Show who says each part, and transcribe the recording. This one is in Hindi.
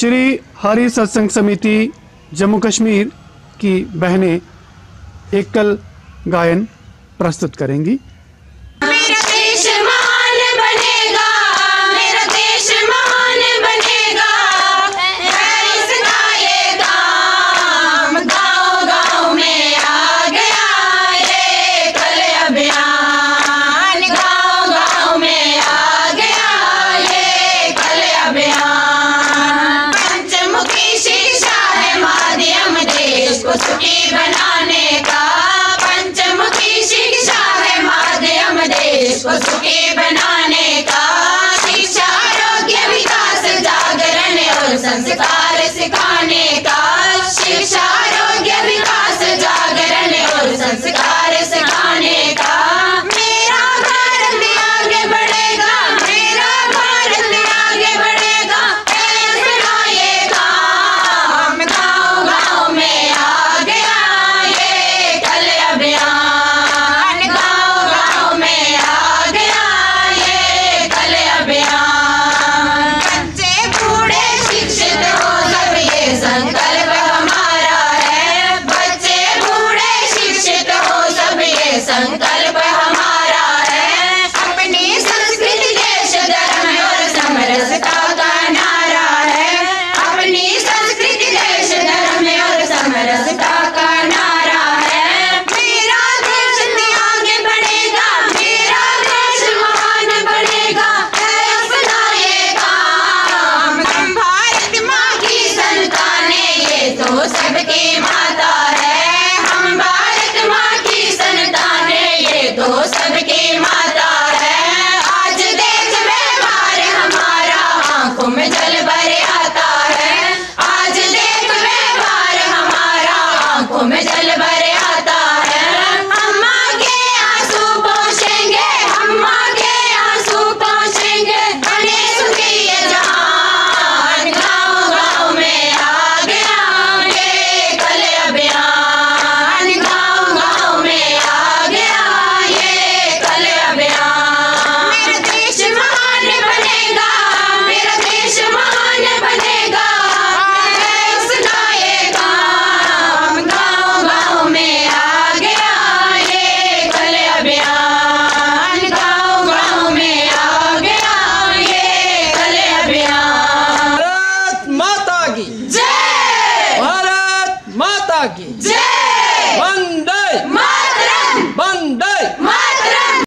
Speaker 1: श्री हरि सत्संग समिति जम्मू कश्मीर की बहनें एकल गायन प्रस्तुत करेंगी।
Speaker 2: मेरा देश महान बनेगा, मेरा देश महान बनेगा, है इसका ये काम। गाँव-गाँव में आ गया ये एकल अभियान, गाँव-गाँव में आ गया ये एकल अभियान। पंचमुखी शिक्षा है माध्यम देश को सुखी बनाने का, पंचमुखी शिक्षा है माध्यम देश को सुखी बनाने का। शिक्षा, आरोग्य, विकास, जागरण और संस्कार सिखाने का, शिक्षा, आरोग्य, विकास, जागरण और संस्कार